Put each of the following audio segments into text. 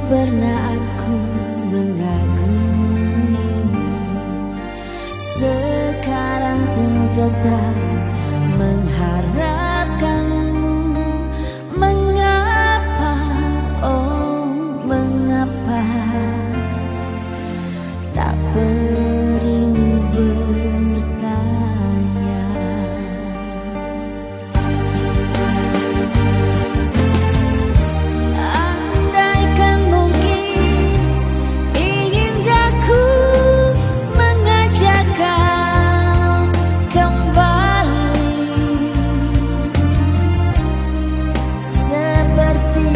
pernah aku mengagumimu, sekarang pun tetap mengharapkanmu. Mengapa, oh mengapa, tak perlu bertanya. Andaikan mungkin ingin aku mengajak kau kembali seperti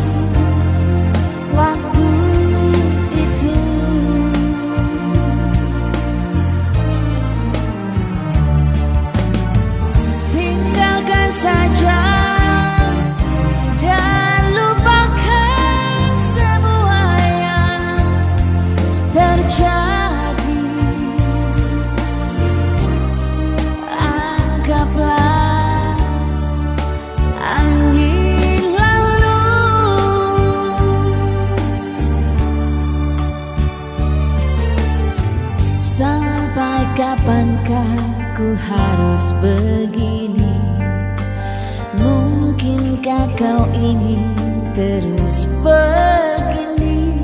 waktu itu. Tinggalkan saja dan lupakan semua yang terjadi. Anggaplah angin lalu. Sampai kapankah ku harus begini? Mungkinkah kau ingin terus begini?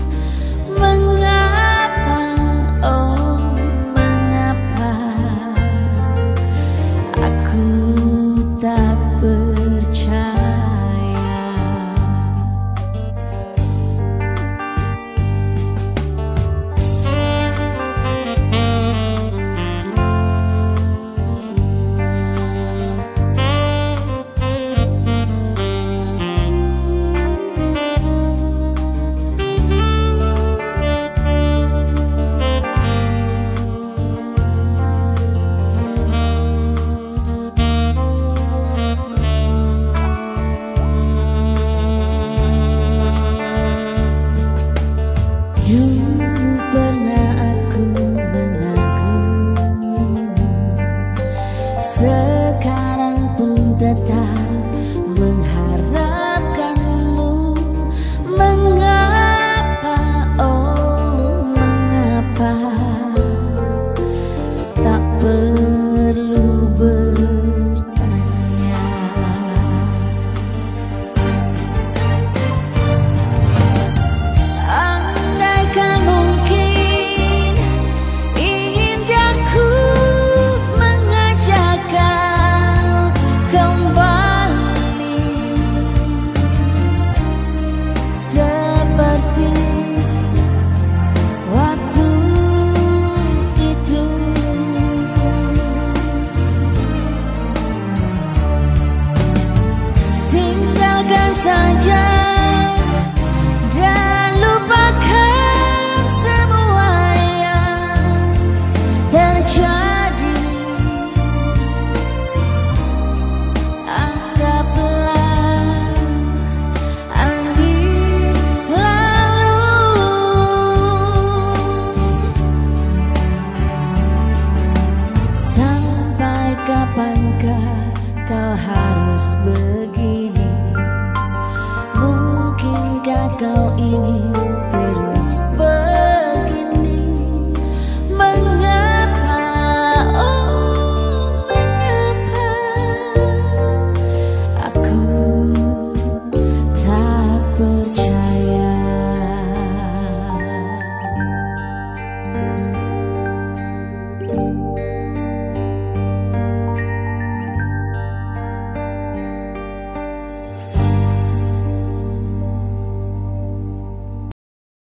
Mengapa, oh mengapa aku tak percaya? Dulu pernah aku mengagumimu, sekarang pun tetap mengharapkanmu. Mengapa, oh mengapa, tak perlu bertanya. Andaikan mungkin ingin aku mengajak kau kembali seperti waktu itu. Tinggalkan saja